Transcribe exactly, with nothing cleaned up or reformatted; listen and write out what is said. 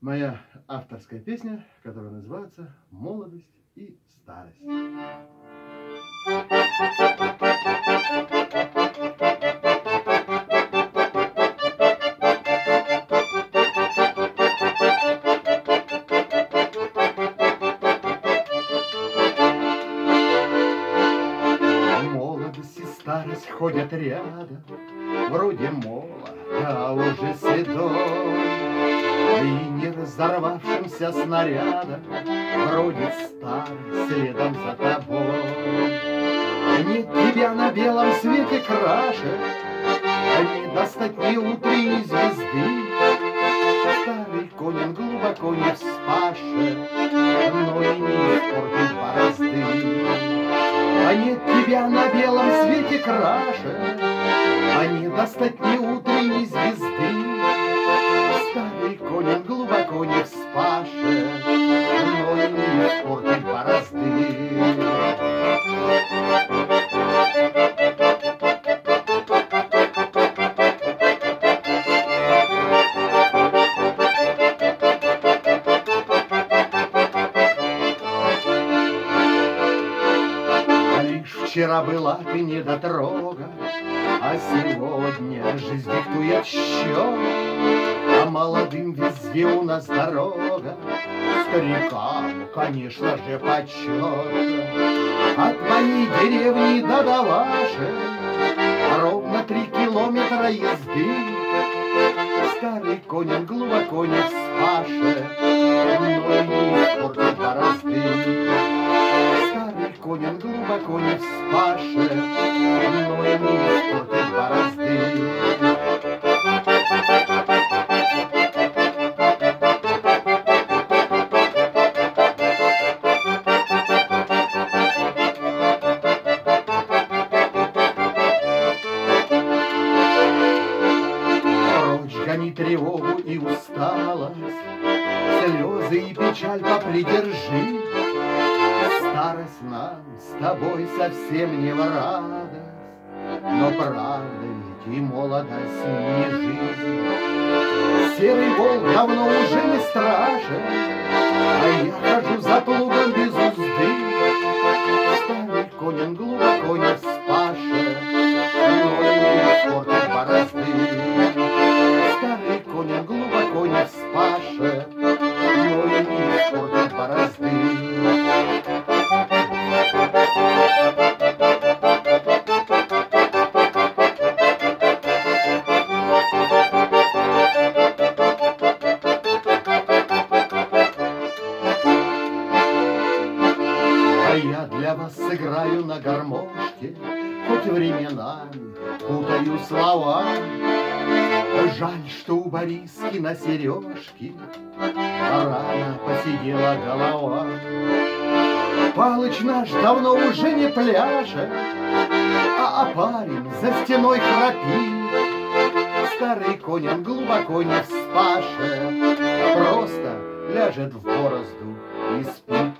Моя авторская песня, которая называется «Молодость и старость». Молодость и старость ходят рядом, вроде молод, а уже седой. И не разорвавшимся снарядом бродит старый следом за тобой. Нет тебя на белом свете краше, не достать ни утренней звезды. Старый конь глубоко не вспаше, но и не испортит борозды. А нет тебя на белом свете краше, а не достать ни утренней звезды. Старый конь глубоко не вспаше, но и не испортит борозды. Вчера была ты недотрога, а сегодня жизнь диктует счет. А молодым везде у нас дорога, старикам, конечно же, почет. От твоей деревни до до вашей ровно три километра езды. Старый конь глубоко не вспаше, но и не испортит борозды. Старый конь глубоко не вспаше, но и не испортит борозды. Прочь гони тревогу и усталость, слезы и печаль попридержи. Старость нам с тобой совсем не в радость, но правда ведь и молодость не жизнь. Серый волк давно уже не страшен, а я хожу за плугом без узды. Старый конь глубоко не вспаше, но и не испортит борозды. Старый конь глубоко не вспаше, но и не испортит борозды. А я для вас сыграю на гармошке, хоть временами путаю слова. Жаль, что у Бориски на сережке рано посидела голова. Палыч наш давно уже не пляшет, а парень за стеной храпит. Старый конь он глубоко не вспаше, просто ляжет в борозду и спит.